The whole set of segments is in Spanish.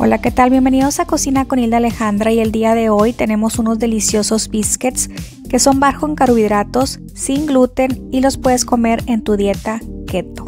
Hola, ¿qué tal? Bienvenidos a Cocina con Hilda Alejandra y el día de hoy tenemos unos deliciosos biscuits que son bajos en carbohidratos, sin gluten y los puedes comer en tu dieta keto.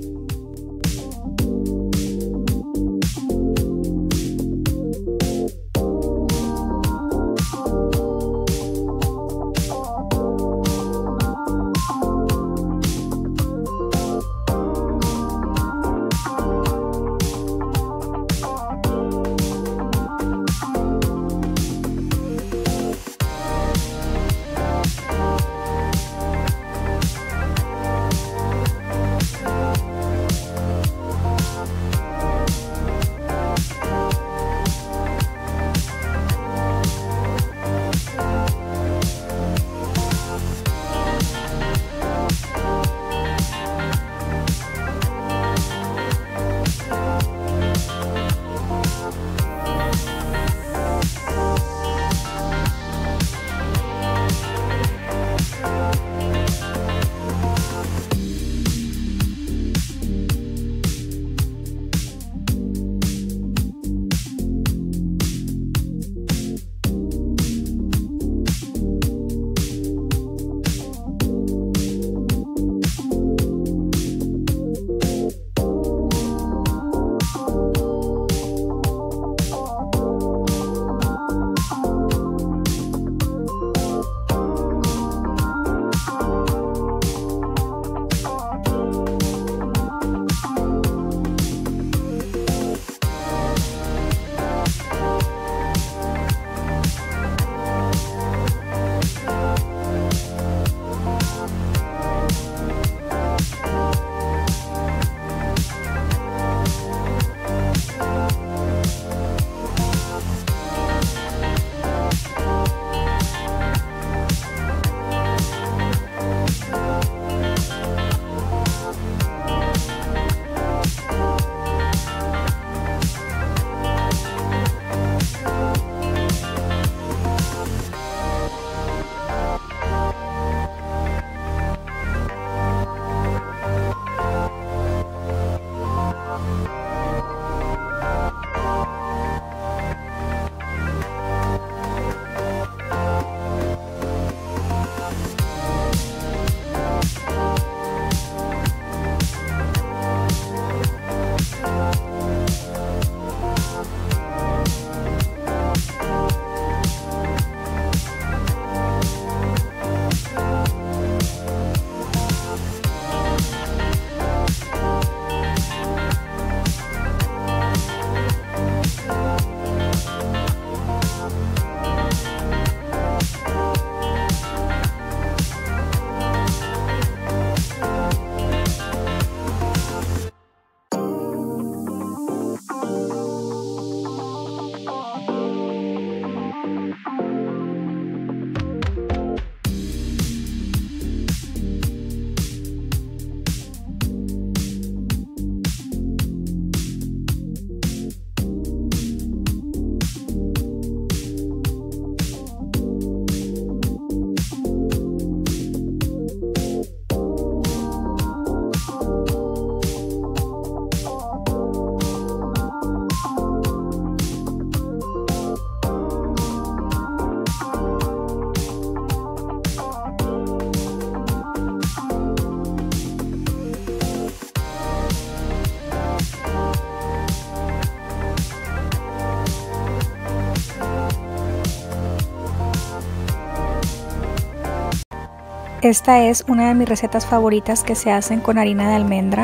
Esta es una de mis recetas favoritas que se hacen con harina de almendra.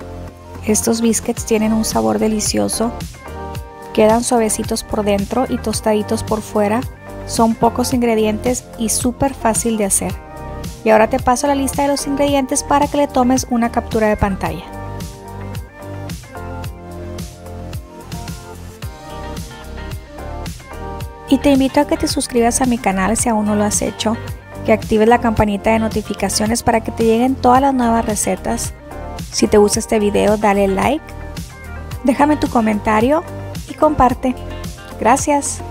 Estos biscuits tienen un sabor delicioso, quedan suavecitos por dentro y tostaditos por fuera, son pocos ingredientes y súper fácil de hacer. Y ahora te paso la lista de los ingredientes para que le tomes una captura de pantalla. Y te invito a que te suscribas a mi canal si aún no lo has hecho, que actives la campanita de notificaciones para que te lleguen todas las nuevas recetas. Si te gusta este video, dale like, déjame tu comentario y comparte. Gracias.